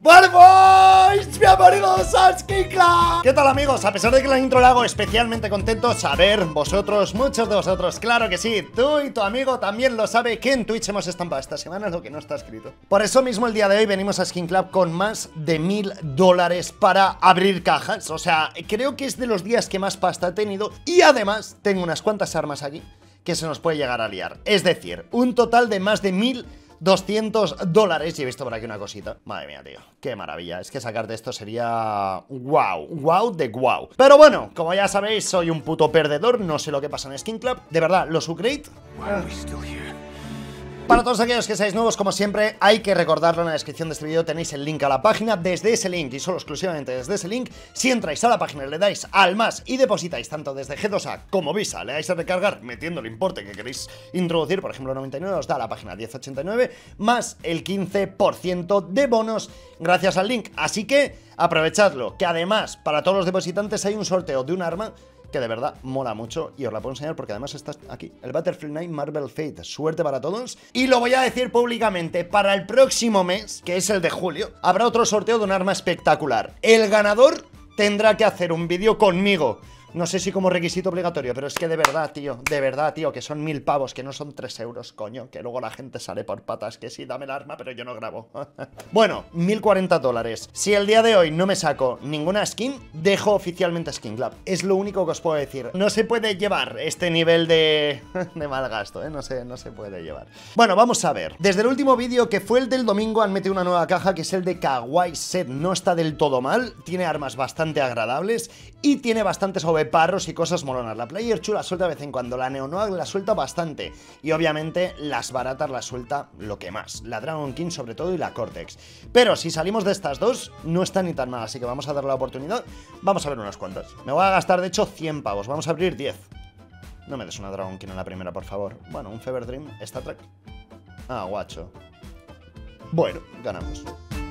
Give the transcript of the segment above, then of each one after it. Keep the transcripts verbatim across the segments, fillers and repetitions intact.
Vale, boys, bienvenidos a Skin Club. ¿Qué tal, amigos? A pesar de que la intro la hago especialmente contento, saber vosotros, muchos de vosotros, claro que sí, tú y tu amigo también lo sabe, que en Twitch hemos estampado esta semana lo que no está escrito. Por eso mismo el día de hoy venimos a Skin Club con más de mil dólares para abrir cajas. O sea, creo que es de los días que más pasta he tenido. Y además tengo unas cuantas armas aquí que se nos puede llegar a liar. Es decir, un total de más de mil doscientos dólares. Y he visto por aquí una cosita. Madre mía, tío, qué maravilla. Es que sacarte esto sería wow, wow de wow. Pero bueno, como ya sabéis, soy un puto perdedor. No sé lo que pasa en Skin Club. De verdad, los upgrade. Para todos aquellos que seáis nuevos, como siempre, hay que recordarlo, en la descripción de este vídeo tenéis el link a la página. Desde ese link, y solo exclusivamente desde ese link, si entráis a la página, le dais al más y depositáis tanto desde G dos A como Visa, le dais a recargar metiendo el importe que queréis introducir, por ejemplo noventa y nueve, os da la página diez ochenta y nueve, más el quince por ciento de bonos gracias al link. Así que aprovechadlo, que además para todos los depositantes hay un sorteo de un arma que de verdad mola mucho y os la puedo enseñar porque además está aquí, el Battlefield nueve Marvel Fate. Suerte para todos. Y lo voy a decir públicamente, para el próximo mes, que es el de julio, habrá otro sorteo de un arma espectacular. El ganador tendrá que hacer un vídeo conmigo. No sé si como requisito obligatorio, pero es que de verdad, tío, de verdad, tío, que son mil pavos, que no son tres euros, coño, que luego la gente sale por patas, que sí, dame el arma, pero yo no grabo. Bueno, mil cuarenta dólares. Si el día de hoy no me saco ninguna skin, dejo oficialmente Skin Club. Es lo único que os puedo decir. No se puede llevar este nivel de... de mal gasto, ¿eh? No sé, no se puede llevar. Bueno, vamos a ver. Desde el último vídeo, que fue el del domingo, han metido una nueva caja, que es el de Kawaii Set. No está del todo mal, tiene armas bastante agradables y tiene bastantes O V parros y cosas molonas. La Player Chu la suelta de vez en cuando, la Neonoag la suelta bastante y obviamente las baratas la suelta lo que más, la Dragon King sobre todo y la Cortex. Pero si salimos de estas dos no está ni tan mal, así que vamos a darle la oportunidad. Vamos a ver unas cuantas. Me voy a gastar de hecho cien pavos, vamos a abrir diez. No me des una Dragon King en la primera, por favor. Bueno, un Fever Dream, Star Trek. Ah, guacho. Bueno, ganamos.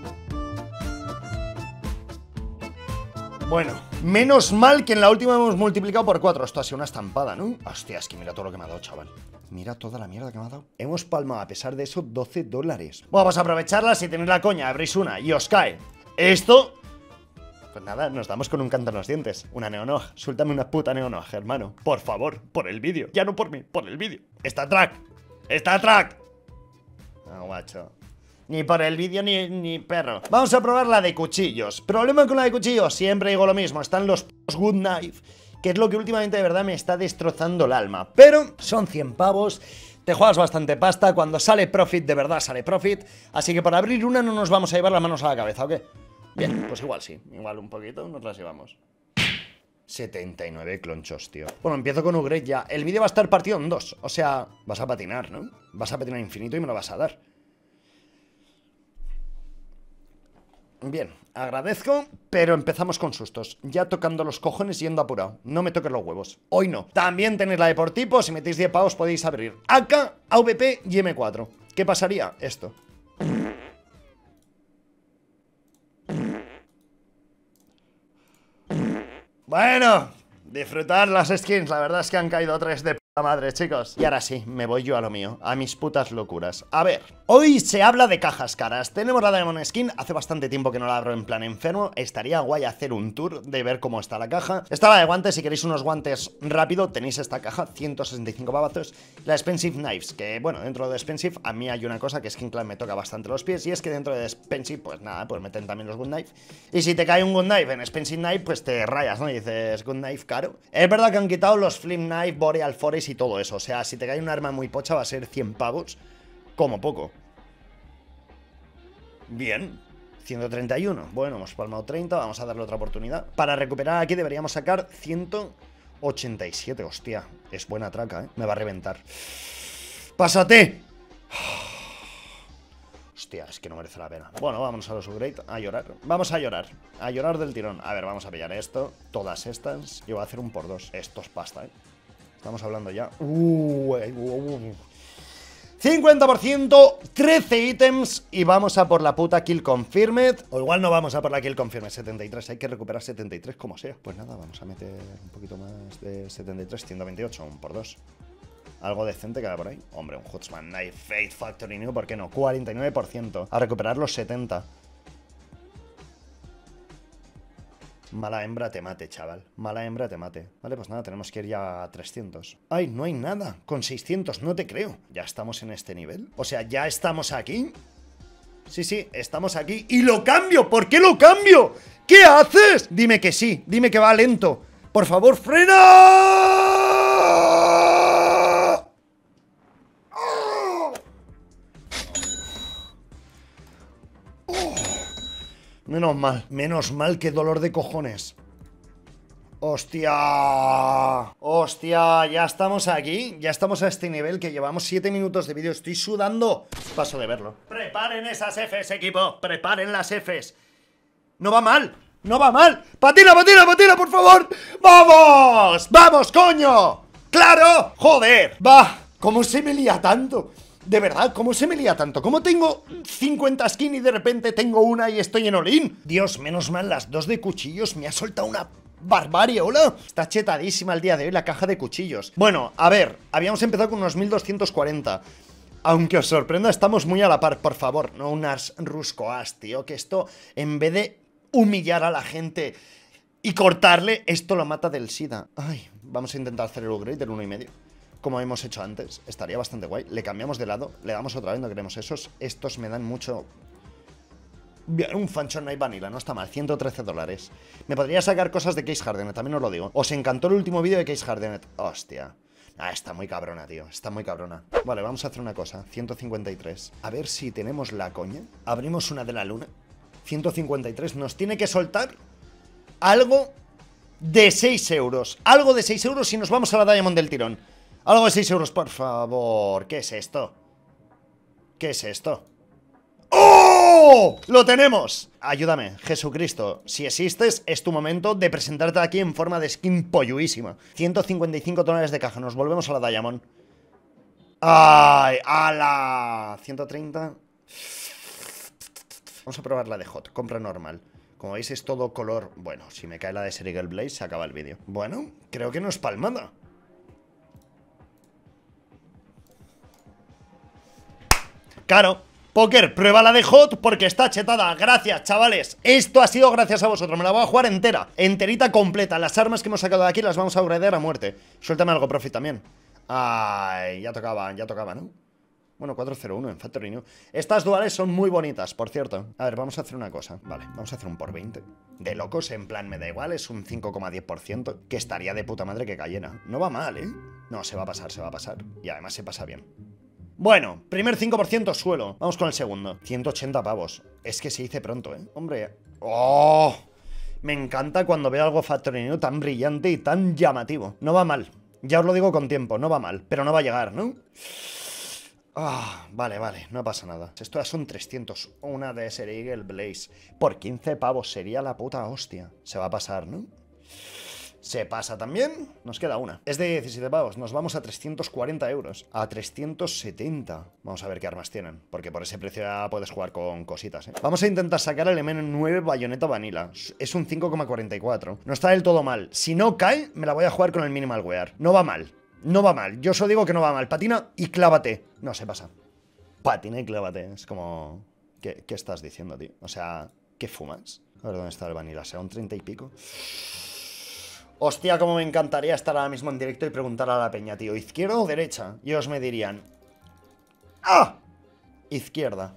Bueno, menos mal que en la última hemos multiplicado por cuatro. Esto ha sido una estampada, ¿no? Hostia, es que mira todo lo que me ha dado, chaval. Mira toda la mierda que me ha dado. Hemos palmado, a pesar de eso, doce dólares. Bueno, vamos a aprovecharla. Si tenéis la coña, abrís una y os cae esto, pues nada, nos damos con un canto en los dientes. Una Neonoag, suéltame una puta Neonoag, hermano. Por favor, por el vídeo. Ya no por mí, por el vídeo. Está track, está track. Ah, guacho. Ni por el vídeo ni, ni perro. Vamos a probar la de cuchillos. Problema con la de cuchillos, siempre digo lo mismo. Están los Good Knife, que es lo que últimamente de verdad me está destrozando el alma. Pero son cien pavos, te juegas bastante pasta. Cuando sale profit, de verdad sale profit. Así que por abrir una no nos vamos a llevar las manos a la cabeza, ¿ok? Bien, pues igual sí, igual un poquito nos las llevamos. setenta y nueve clonchos, tío. Bueno, empiezo con upgrade ya. El vídeo va a estar partido en dos. O sea, vas a patinar, ¿no? Vas a patinar infinito y me lo vas a dar. Bien, agradezco, pero empezamos con sustos. Ya tocando los cojones yendo apurado. No me toques los huevos, hoy no. También tenéis la de por tipo, si metéis diez pavos podéis abrir A K, A V P y M cuatro. ¿Qué pasaría? Esto. Bueno, disfrutar las skins, la verdad es que han caído tres de puta madre, chicos. Y ahora sí, me voy yo a lo mío, a mis putas locuras. A ver, hoy se habla de cajas caras. Tenemos la Demon Skin, hace bastante tiempo que no la abro en plan enfermo. Estaría guay hacer un tour de ver cómo está la caja. Está la de guantes, si queréis unos guantes rápido, tenéis esta caja, ciento sesenta y cinco pavazos. La Expensive Knives, que bueno, dentro de Expensive a mí hay una cosa que es que en clan me toca bastante los pies. Y es que dentro de Expensive, pues nada, pues meten también los Good Knife. Y si te cae un Good Knife en Expensive Knife, pues te rayas, ¿no? Y dices, Good Knife caro. Es verdad que han quitado los Flip Knife, Boreal Forest y todo eso. O sea, si te cae un arma muy pocha va a ser cien pavos, como poco. Bien, ciento treinta y uno. Bueno, hemos palmado treinta, vamos a darle otra oportunidad. Para recuperar aquí deberíamos sacar ciento ochenta y siete. Hostia, es buena traca, ¿eh? Me va a reventar. ¡Pásate! Hostia, es que no merece la pena. Bueno, vámonos a los upgrade, a llorar. Vamos a llorar, a llorar del tirón. A ver, vamos a pillar esto, todas estas. Y voy a hacer un por dos. Esto es pasta, ¿eh? Estamos hablando ya. Uh, uh, uh. cincuenta por ciento, trece ítems y vamos a por la puta kill confirmed. O igual no vamos a por la kill confirmed, setenta y tres. Hay que recuperar setenta y tres como sea. Pues nada, vamos a meter un poquito más de setenta y tres, ciento veintiocho, un por dos. Algo decente queda por ahí. Hombre, un Huntsman Knife Fate Factory New, ¿por qué no? cuarenta y nueve por ciento. A recuperar los setenta. Mala hembra te mate, chaval. Mala hembra te mate. Vale, pues nada, tenemos que ir ya a trescientos. Ay, no hay nada. Con seiscientos, no te creo. Ya estamos en este nivel. O sea, ya estamos aquí. Sí, sí, estamos aquí. ¡Y lo cambio! ¿Por qué lo cambio? ¿Qué haces? Dime que sí. Dime que va lento. Por favor, frena. Menos mal, menos mal, que dolor de cojones. ¡Hostia! ¡Hostia! Ya estamos aquí, ya estamos a este nivel que llevamos siete minutos de vídeo. Estoy sudando. Paso de verlo. Preparen esas Fs, equipo. Preparen las Fs. No va mal, no va mal. ¡Patina, patina, patina, por favor! ¡Vamos! ¡Vamos, coño! ¡Claro! ¡Joder! ¡Va! ¿Cómo se me lía tanto? De verdad, ¿cómo se me lía tanto? ¿Cómo tengo cincuenta skins y de repente tengo una y estoy en all-in? Dios, menos mal, las dos de cuchillos me ha soltado una barbarie, ¿hola? Está chetadísima el día de hoy la caja de cuchillos. Bueno, a ver, habíamos empezado con unos mil doscientos cuarenta. Aunque os sorprenda, estamos muy a la par, por favor. No unas ruscoas, tío, que esto, en vez de humillar a la gente y cortarle, esto lo mata del SIDA. Ay, vamos a intentar hacer el upgrade del uno y medio. Como hemos hecho antes, estaría bastante guay. Le cambiamos de lado, le damos otra vez, no queremos esos. Estos me dan mucho... Un Fanchon Night Vanilla, no está mal, ciento trece dólares. Me podría sacar cosas de Case Hardened, también os lo digo. ¿Os encantó el último vídeo de Case Hardened? Hostia. Ah, está muy cabrona, tío, está muy cabrona. Vale, vamos a hacer una cosa, ciento cincuenta y tres. A ver si tenemos la coña. Abrimos una de la luna. ciento cincuenta y tres, nos tiene que soltar algo de seis euros. Algo de seis euros y nos vamos a la Diamond del tirón. Algo de seis euros, por favor. ¿Qué es esto? ¿Qué es esto? ¡Oh! ¡Lo tenemos! Ayúdame, Jesucristo. Si existes, es tu momento de presentarte aquí en forma de skin polluísima. ciento cincuenta y cinco dólares de caja. Nos volvemos a la Diamond. ¡Ay! ¡Hala! ciento treinta. Vamos a probar la de Hot. Compra normal. Como veis, es todo color... Bueno, si me cae la de Serigel Blaze, se acaba el vídeo. Bueno, creo que no es palmada. Claro, Póker, prueba la de Hot porque está chetada. Gracias, chavales. Esto ha sido gracias a vosotros. Me la voy a jugar entera, enterita, completa. Las armas que hemos sacado de aquí las vamos a upgradear a muerte. Suéltame algo, Profit, también. Ay, ya tocaba, ya tocaba, ¿no? Bueno, cuatro cero uno en Factory New. Estas duales son muy bonitas, por cierto. A ver, vamos a hacer una cosa. Vale, vamos a hacer un por veinte. De locos, en plan, me da igual, es un cinco coma diez por ciento. Que estaría de puta madre que cayera. No va mal, ¿eh? No, se va a pasar, se va a pasar. Y además se pasa bien. Bueno, primer cinco por ciento suelo. Vamos con el segundo. ciento ochenta pavos. Es que se dice pronto, ¿eh? Hombre. ¡Oh! Me encanta cuando veo algo Factory New tan brillante y tan llamativo. No va mal. Ya os lo digo con tiempo, no va mal. Pero no va a llegar, ¿no? Ah, vale, vale, no pasa nada. Esto ya son trescientos. Una de Serigel Blaze. Por quince pavos sería la puta hostia. Se va a pasar, ¿no? Se pasa también. Nos queda una. Es de diecisiete pavos. Nos vamos a trescientos cuarenta euros. A trescientos setenta. Vamos a ver qué armas tienen. Porque por ese precio ya puedes jugar con cositas, ¿eh? Vamos a intentar sacar el M nueve Bayonetta Vanilla. Es un cinco coma cuarenta y cuatro. No está del todo mal. Si no cae, me la voy a jugar con el Minimal Wear. No va mal. No va mal. Yo solo digo que no va mal. Patina y clávate. No, se pasa. Patina y clávate. Es como... ¿Qué, qué estás diciendo, tío? O sea, ¿qué fumas? A ver dónde está el Vanilla. ¿Será un treinta y pico? Hostia, como me encantaría estar ahora mismo en directo y preguntar a la peña, tío, ¿izquierda o derecha? Y ellos me dirían... ¡Ah! Izquierda.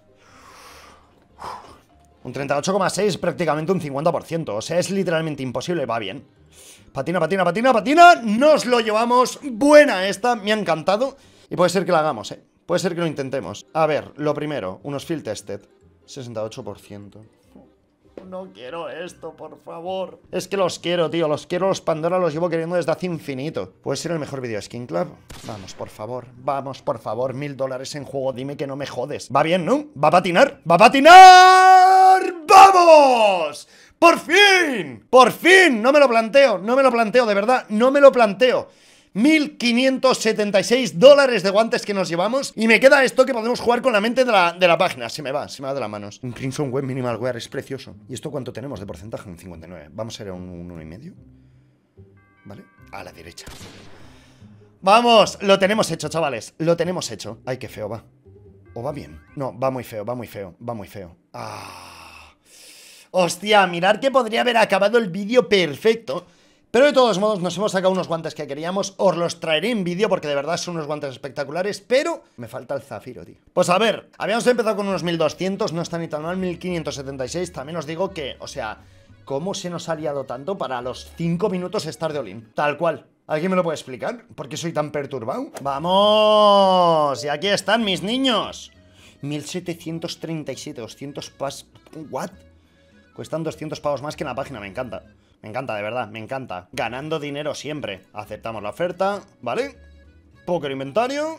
Un treinta y ocho coma seis, prácticamente un cincuenta por ciento. O sea, es literalmente imposible. Va bien. Patina, patina, patina, patina. Nos lo llevamos. Buena esta, me ha encantado. Y puede ser que la hagamos, ¿eh? Puede ser que lo intentemos. A ver, lo primero, unos field tested. sesenta y ocho por ciento. No quiero esto, por favor. Es que los quiero, tío. Los quiero, los Pandora los llevo queriendo desde hace infinito. ¿Puede ser el mejor video de Skin Club? Vamos, por favor. Vamos, por favor. Mil dólares en juego. Dime que no me jodes. Va bien, ¿no? ¿Va a patinar? ¡Va a patinar! ¡Vamos! ¡Por fin! ¡Por fin! No me lo planteo. No me lo planteo, de verdad. No me lo planteo. mil quinientos setenta y seis dólares de guantes que nos llevamos. Y me queda esto que podemos jugar con la mente de la, de la página. Se me va, se me va de las manos. Un Crimson Web Minimal Wear es precioso. ¿Y esto cuánto tenemos de porcentaje? Un cincuenta y nueve. Vamos a ir a un uno y medio. ¿Vale? A la derecha. ¡Vamos! Lo tenemos hecho, chavales. Lo tenemos hecho. Ay, qué feo va. ¿O va bien? No, va muy feo, va muy feo. Va muy feo. Ah... Hostia, mirad que podría haber acabado el vídeo perfecto. Pero de todos modos nos hemos sacado unos guantes que queríamos. Os los traeré en vídeo porque de verdad son unos guantes espectaculares. Pero me falta el zafiro, tío. Pues a ver, habíamos empezado con unos mil doscientos. No está ni tan mal, mil quinientos setenta y seis. También os digo que, o sea, ¿cómo se nos ha liado tanto para los cinco minutos estar de all-in? Tal cual. ¿Alguien me lo puede explicar? ¿Por qué soy tan perturbado? ¡Vamos! Y aquí están mis niños. mil setecientos treinta y siete, doscientos pas... ¿What? Cuestan doscientos pavos más que en la página, me encanta. Me encanta, de verdad, me encanta. Ganando dinero siempre. Aceptamos la oferta, ¿vale? Poker inventario.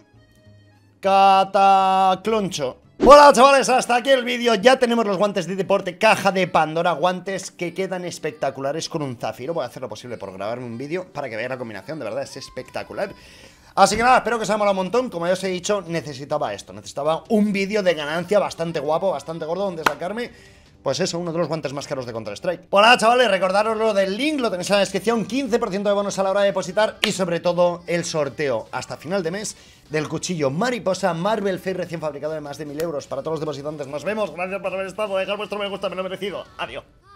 Catacloncho. Hola chavales, hasta aquí el vídeo. Ya tenemos los guantes de deporte, caja de Pandora. Guantes que quedan espectaculares con un zafiro. Voy a hacer lo posible por grabarme un vídeo para que veáis la combinación, de verdad es espectacular. Así que nada, espero que os haya molado un montón. Como ya os he dicho, necesitaba esto. Necesitaba un vídeo de ganancia bastante guapo, bastante gordo, donde sacarme... Pues eso, uno de los guantes más caros de Counter-Strike. Pues nada, chavales, recordaros lo del link, lo tenéis en la descripción, quince por ciento de bonos a la hora de depositar y sobre todo el sorteo hasta final de mes del cuchillo mariposa Marvel Face recién fabricado de más de mil euros para todos los depositantes. Nos vemos, gracias por haber estado, dejad vuestro me gusta, me lo he merecido. Adiós.